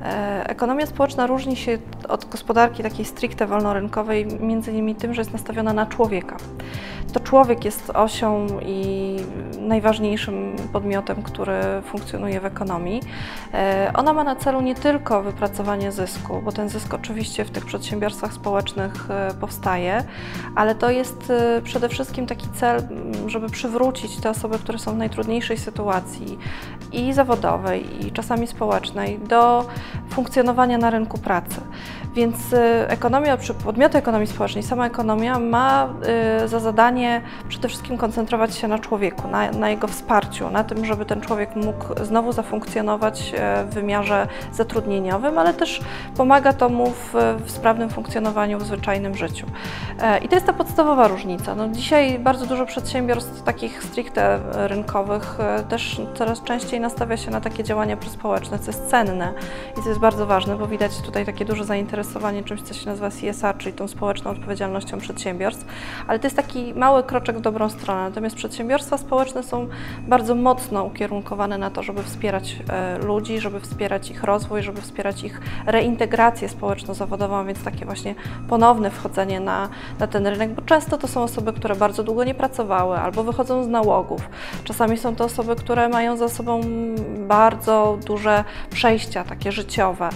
Ekonomia społeczna różni się od gospodarki takiej stricte wolnorynkowej między innymi tym, że jest nastawiona na człowieka. To człowiek jest osią i najważniejszym podmiotem, który funkcjonuje w ekonomii. Ona ma na celu nie tylko wypracowanie zysku, bo ten zysk oczywiście w tych przedsiębiorstwach społecznych powstaje, ale to jest przede wszystkim taki cel, żeby przywrócić te osoby, które są w najtrudniejszej sytuacji i zawodowej, i czasami społecznej, do funkcjonowania na rynku pracy. Więc ekonomia, podmioty ekonomii społecznej, sama ekonomia ma za zadanie przede wszystkim koncentrować się na człowieku, na jego wsparciu, na tym, żeby ten człowiek mógł znowu zafunkcjonować w wymiarze zatrudnieniowym, ale też pomaga to mu w sprawnym funkcjonowaniu w zwyczajnym życiu. I to jest ta podstawowa różnica. No, dzisiaj bardzo dużo przedsiębiorstw takich stricte rynkowych też coraz częściej nastawia się na takie działania prospołeczne, co jest cenne i co jest bardzo ważne, bo widać tutaj takie duże zainteresowanie czymś, co się nazywa CSR, czyli tą społeczną odpowiedzialnością przedsiębiorstw, ale to jest taki mały kroczek w dobrą stronę. Natomiast przedsiębiorstwa społeczne są bardzo mocno ukierunkowane na to, żeby wspierać ludzi, żeby wspierać ich rozwój, żeby wspierać ich reintegrację społeczno-zawodową, więc takie właśnie ponowne wchodzenie na ten rynek, bo często to są osoby, które bardzo długo nie pracowały albo wychodzą z nałogów. Czasami są to osoby, które mają za sobą bardzo duże przejścia takie życiowe.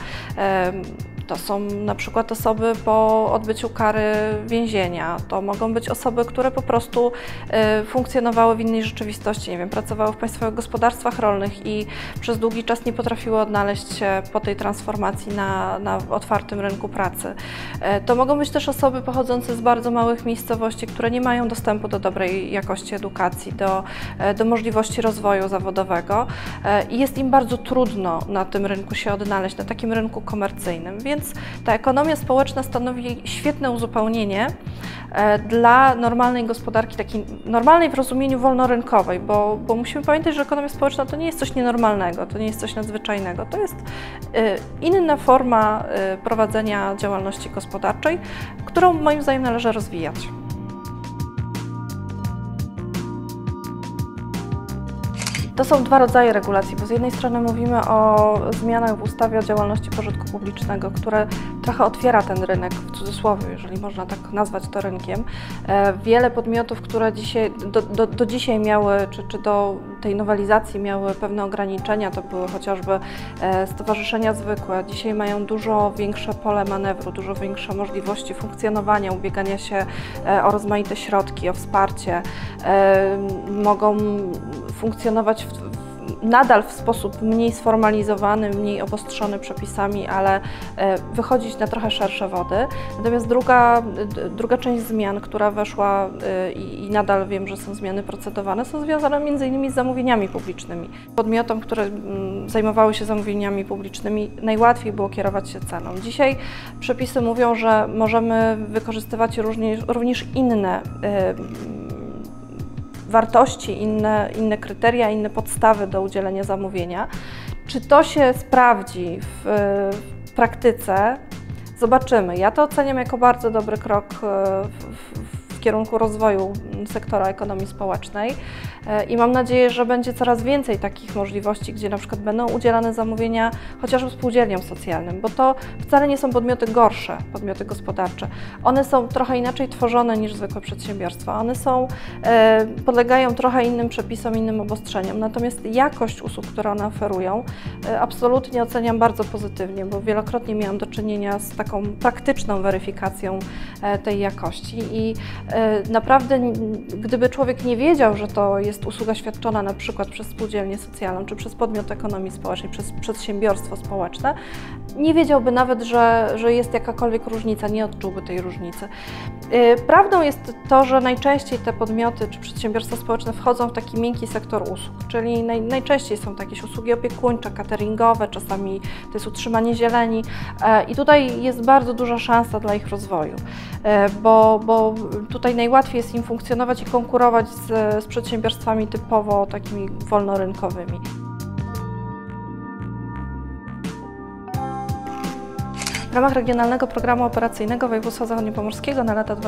To są na przykład osoby po odbyciu kary więzienia, to mogą być osoby, które po prostu funkcjonowały w innej rzeczywistości, nie wiem, pracowały w państwowych gospodarstwach rolnych i przez długi czas nie potrafiły odnaleźć się po tej transformacji na otwartym rynku pracy. To mogą być też osoby pochodzące z bardzo małych miejscowości, które nie mają dostępu do dobrej jakości edukacji, do możliwości rozwoju zawodowego i jest im bardzo trudno na tym rynku się odnaleźć, na takim rynku komercyjnym. Więc ta ekonomia społeczna stanowi świetne uzupełnienie dla normalnej gospodarki, takiej normalnej w rozumieniu wolnorynkowej, bo musimy pamiętać, że ekonomia społeczna to nie jest coś nienormalnego, to nie jest coś nadzwyczajnego, to jest inna forma prowadzenia działalności gospodarczej, którą moim zdaniem należy rozwijać. To są dwa rodzaje regulacji, bo z jednej strony mówimy o zmianach w ustawie o działalności pożytku publicznego, które trochę otwiera ten rynek, w cudzysłowie, jeżeli można tak nazwać to rynkiem. Wiele podmiotów, które do dzisiaj miały, czy do tej nowelizacji miały pewne ograniczenia, to były chociażby stowarzyszenia zwykłe, dzisiaj mają dużo większe pole manewru, dużo większe możliwości funkcjonowania, ubiegania się o rozmaite środki, o wsparcie, mogą funkcjonować nadal w sposób mniej sformalizowany, mniej obostrzony przepisami, ale wychodzić na trochę szersze wody. Natomiast druga część zmian, która weszła i nadal wiem, że są zmiany procedowane, są związane m.in. z zamówieniami publicznymi. Podmiotom, które zajmowały się zamówieniami publicznymi, najłatwiej było kierować się ceną. Dzisiaj przepisy mówią, że możemy wykorzystywać również inne wartości, inne kryteria, inne podstawy do udzielenia zamówienia. Czy to się sprawdzi w praktyce? Zobaczymy. Ja to oceniam jako bardzo dobry krok w kierunku rozwoju sektora ekonomii społecznej i mam nadzieję, że będzie coraz więcej takich możliwości, gdzie na przykład będą udzielane zamówienia chociażby spółdzielniom socjalnym, bo to wcale nie są podmioty gorsze, podmioty gospodarcze. One są trochę inaczej tworzone niż zwykłe przedsiębiorstwa. One podlegają trochę innym przepisom, innym obostrzeniom, natomiast jakość usług, które one oferują, absolutnie oceniam bardzo pozytywnie, bo wielokrotnie miałam do czynienia z taką praktyczną weryfikacją tej jakości i naprawdę, gdyby człowiek nie wiedział, że to jest usługa świadczona na przykład przez spółdzielnię socjalną, czy przez podmiot ekonomii społecznej, przez przedsiębiorstwo społeczne, nie wiedziałby nawet, że jest jakakolwiek różnica, nie odczułby tej różnicy. Prawdą jest to, że najczęściej te podmioty czy przedsiębiorstwa społeczne wchodzą w taki miękki sektor usług, czyli najczęściej są to jakieś usługi opiekuńcze, cateringowe, czasami to jest utrzymanie zieleni i tutaj jest bardzo duża szansa dla ich rozwoju, bo tutaj najłatwiej jest im funkcjonować i konkurować z przedsiębiorstwami typowo takimi wolnorynkowymi. W ramach Regionalnego Programu Operacyjnego Województwa Zachodniopomorskiego na lata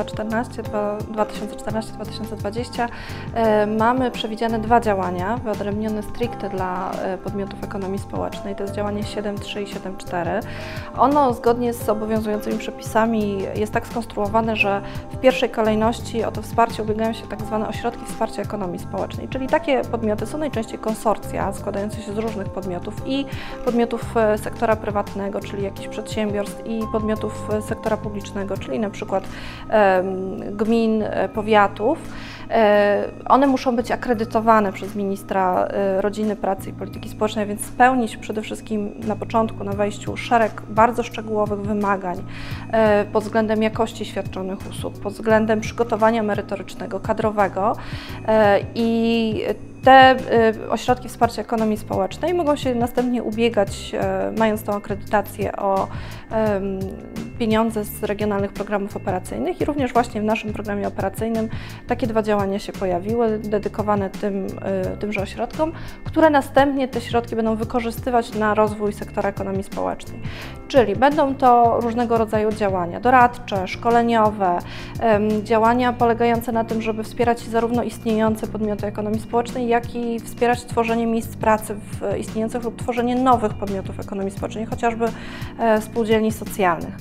2014-2020 mamy przewidziane 2 działania wyodrębnione stricte dla podmiotów ekonomii społecznej. To jest działanie 7.3 i 7.4. Ono zgodnie z obowiązującymi przepisami jest tak skonstruowane, że w pierwszej kolejności o to wsparcie ubiegają się tak zwane ośrodki wsparcia ekonomii społecznej, czyli takie podmioty są najczęściej konsorcja składające się z różnych podmiotów i podmiotów sektora prywatnego, czyli jakichś przedsiębiorstw i podmiotów sektora publicznego, czyli na przykład gmin, powiatów. One muszą być akredytowane przez ministra rodziny, pracy i polityki społecznej, więc spełnić przede wszystkim na początku, na wejściu szereg bardzo szczegółowych wymagań pod względem jakości świadczonych usług, pod względem przygotowania merytorycznego, kadrowego i te ośrodki wsparcia ekonomii społecznej mogą się następnie ubiegać, mając tą akredytację, o pieniądze z regionalnych programów operacyjnych i również właśnie w naszym programie operacyjnym takie 2 działania się pojawiły, dedykowane tymże ośrodkom, które następnie te środki będą wykorzystywać na rozwój sektora ekonomii społecznej. Czyli będą to różnego rodzaju działania doradcze, szkoleniowe, działania polegające na tym, żeby wspierać zarówno istniejące podmioty ekonomii społecznej, jak i wspierać tworzenie miejsc pracy w istniejących lub tworzenie nowych podmiotów ekonomii społecznej, chociażby spółdzielni socjalnych.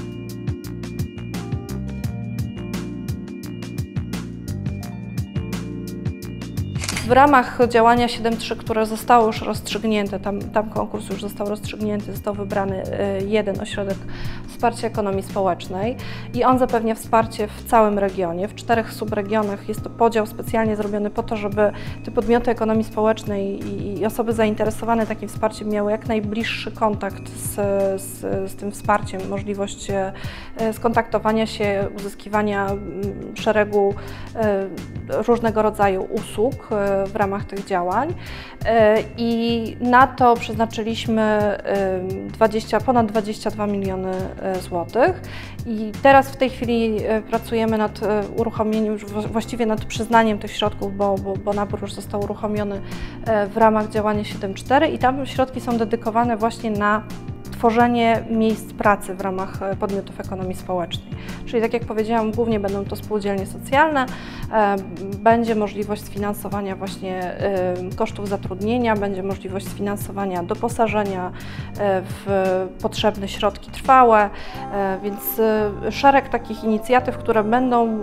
W ramach działania 7.3, które zostało już rozstrzygnięte, tam konkurs już został rozstrzygnięty, został wybrany jeden ośrodek wsparcia ekonomii społecznej i on zapewnia wsparcie w całym regionie. W 4 subregionach jest to podział specjalnie zrobiony po to, żeby te podmioty ekonomii społecznej i osoby zainteresowane takim wsparciem miały jak najbliższy kontakt z tym wsparciem, możliwość skontaktowania się, uzyskiwania szeregu różnego rodzaju usług w ramach tych działań i na to przeznaczyliśmy ponad 22 miliony złotych i teraz w tej chwili pracujemy nad uruchomieniem, właściwie nad przyznaniem tych środków, bo nabór już został uruchomiony w ramach działania 7.4 i tam środki są dedykowane właśnie na tworzenie miejsc pracy w ramach podmiotów ekonomii społecznej. Czyli tak jak powiedziałam, głównie będą to spółdzielnie socjalne, będzie możliwość sfinansowania właśnie kosztów zatrudnienia, będzie możliwość sfinansowania doposażenia w potrzebne środki trwałe, więc szereg takich inicjatyw, które będą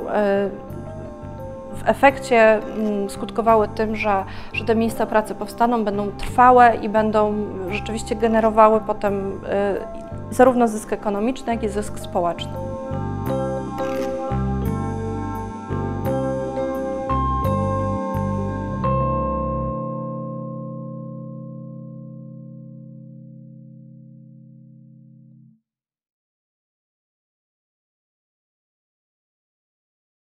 w efekcie skutkowały tym, że te miejsca pracy powstaną, będą trwałe i będą rzeczywiście generowały potem zarówno zysk ekonomiczny, jak i zysk społeczny.